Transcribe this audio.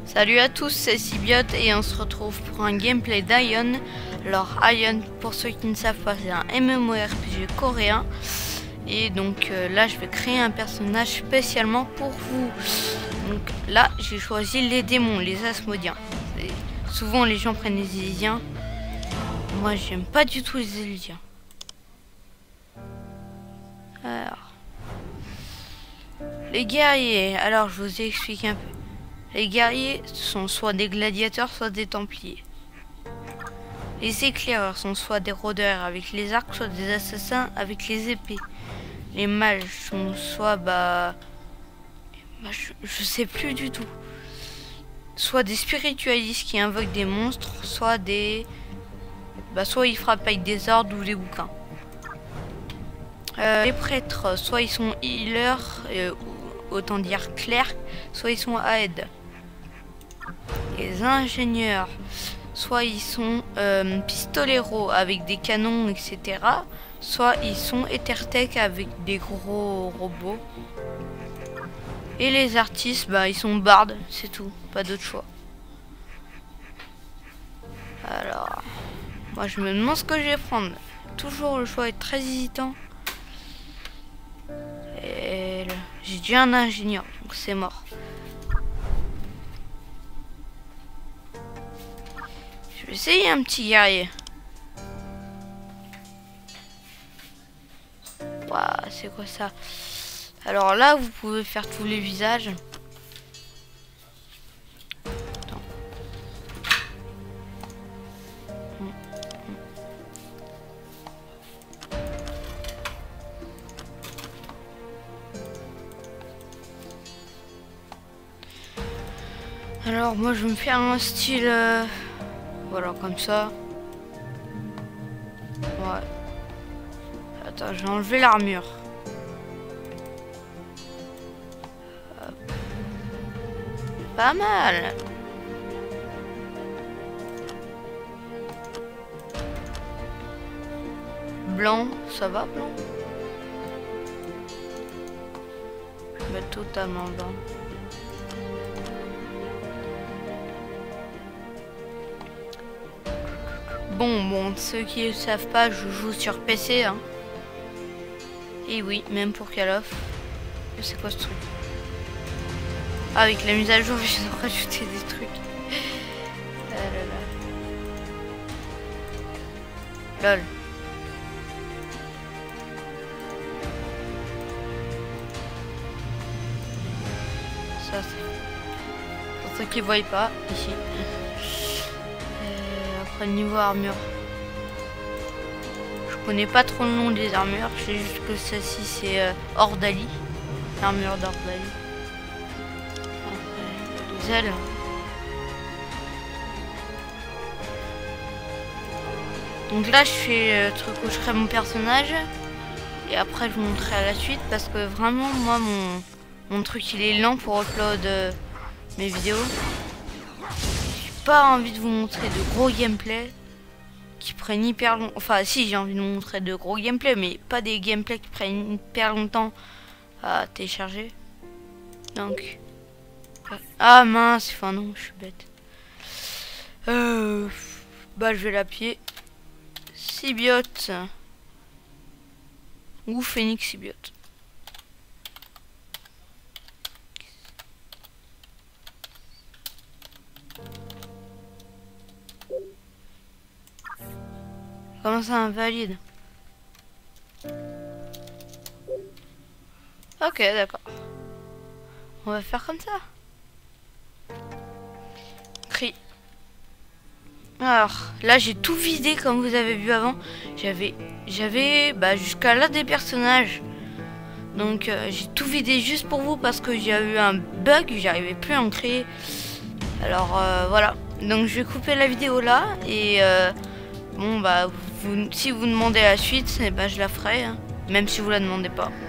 Salut à tous, c'est Symbiote et on se retrouve pour un gameplay d'Aion. Alors Aion, pour ceux qui ne savent pas, c'est un MMORPG coréen. Et donc là je vais créer un personnage spécialement pour vous. Donc là j'ai choisi les démons, les Asmodiens. Souvent les gens prennent les Élysiens. Moi j'aime pas du tout les Élysiens. Alors, les guerriers, alors je vous ai expliqué un peu. Les guerriers sont soit des gladiateurs, soit des templiers. Les éclaireurs sont soit des rôdeurs avec les arcs, soit des assassins avec les épées. Les mages sont soit je sais plus du tout. Soit des spiritualistes qui invoquent des monstres, soit soit ils frappent avec des ordres ou des bouquins. Les prêtres, soit ils sont healers, autant dire clercs, soit ils sont aide. Les ingénieurs, soit ils sont pistoleros avec des canons, etc. Soit ils sont Ethertech avec des gros robots. Et les artistes, ils sont bardes, c'est tout, pas d'autre choix. Alors, moi je me demande ce que je vais prendre. Toujours le choix est très hésitant. Et j'ai déjà un ingénieur, donc c'est mort. Je vais essayer un petit guerrier. Waouh, c'est quoi ça? Alors là, vous pouvez faire tous les visages. Attends. Alors moi, je vais me faire un style... Voilà, comme ça. Ouais. Attends, je vais enlever l'armure. Pas mal. Blanc, ça va, blanc? Je vais mettre totalement blanc. Bon, ceux qui ne savent pas, je joue sur PC, hein. Et oui, même pour Call of. C'est quoi ce truc? Ah, avec la mise à jour, je dois rajouter des trucs. Ah là là. Lol. Ça, c'est pour ceux qui ne voient pas, ici. Après, niveau armure. Je connais pas trop le nom des armures, je sais juste que celle-ci c'est Ordali, l'armure d'Ordali. Après les ailes. Donc là je fais le truc où je crée mon personnage et après je vous montrerai à la suite parce que vraiment moi mon truc il est lent pour upload mes vidéos. J'ai pas envie de vous montrer de gros gameplay qui prennent hyper long. Enfin si, j'ai envie de vous montrer de gros gameplay, mais pas des gameplays qui prennent hyper longtemps à télécharger. Donc ah mince, enfin non, je suis bête. Je vais l'appuyer Symbiote ou Phoenix Symbiote. Comment ça invalide? Ok, d'accord. On va faire comme ça. Cri. Alors, là j'ai tout vidé comme vous avez vu avant. J'avais jusqu'à là des personnages. Donc j'ai tout vidé juste pour vous parce que j'ai eu un bug, j'arrivais plus à en créer. Alors voilà. Donc je vais couper la vidéo là et si vous demandez la suite, je la ferai, hein, même si vous la demandez pas.